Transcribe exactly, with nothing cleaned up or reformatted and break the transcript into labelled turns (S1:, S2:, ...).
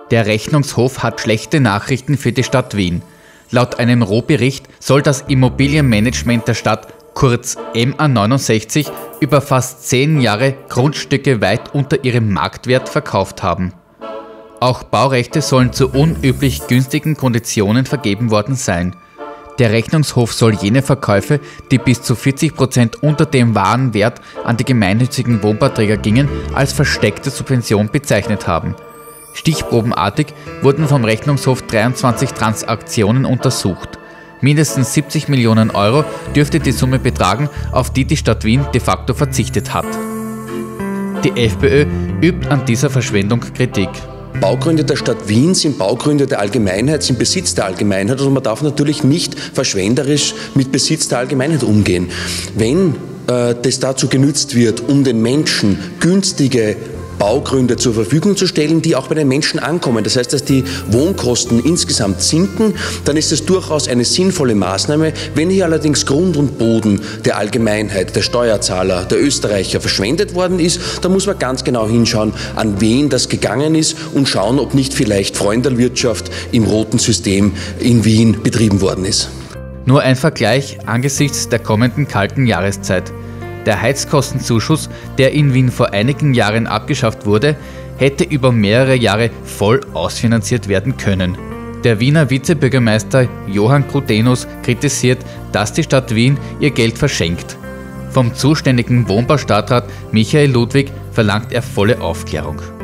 S1: Der Rechnungshof hat schlechte Nachrichten für die Stadt Wien. Laut einem Rohbericht soll das Immobilienmanagement der Stadt, kurz M A neunundsechzig, über fast zehn Jahre Grundstücke weit unter ihrem Marktwert verkauft haben. Auch Baurechte sollen zu unüblich günstigen Konditionen vergeben worden sein. Der Rechnungshof soll jene Verkäufe, die bis zu vierzig Prozent unter dem wahren Wert an die gemeinnützigen Wohnbauträger gingen, als versteckte Subvention bezeichnet haben. Stichprobenartig wurden vom Rechnungshof dreiundzwanzig Transaktionen untersucht. Mindestens siebzig Millionen Euro dürfte die Summe betragen, auf die die Stadt Wien de facto verzichtet hat. Die FPÖ übt an dieser Verschwendung Kritik.
S2: Baugründe der Stadt Wien sind Baugründe der Allgemeinheit, sind Besitz der Allgemeinheit und man darf natürlich nicht verschwenderisch mit Besitz der Allgemeinheit umgehen. Wenn äh, das dazu genützt wird, um den Menschen günstige Baugründe zur Verfügung zu stellen, die auch bei den Menschen ankommen. Das heißt, dass die Wohnkosten insgesamt sinken, dann ist es durchaus eine sinnvolle Maßnahme. Wenn hier allerdings Grund und Boden der Allgemeinheit, der Steuerzahler, der Österreicher verschwendet worden ist, dann muss man ganz genau hinschauen, an wen das gegangen ist und schauen, ob nicht vielleicht Freundelwirtschaft im roten System in Wien betrieben worden ist.
S1: Nur ein Vergleich angesichts der kommenden kalten Jahreszeit. Der Heizkostenzuschuss, der in Wien vor einigen Jahren abgeschafft wurde, hätte über mehrere Jahre voll ausfinanziert werden können. Der Wiener Vizebürgermeister Johann Krudenus kritisiert, dass die Stadt Wien ihr Geld verschenkt. Vom zuständigen Wohnbaustadtrat Michael Ludwig verlangt er volle Aufklärung.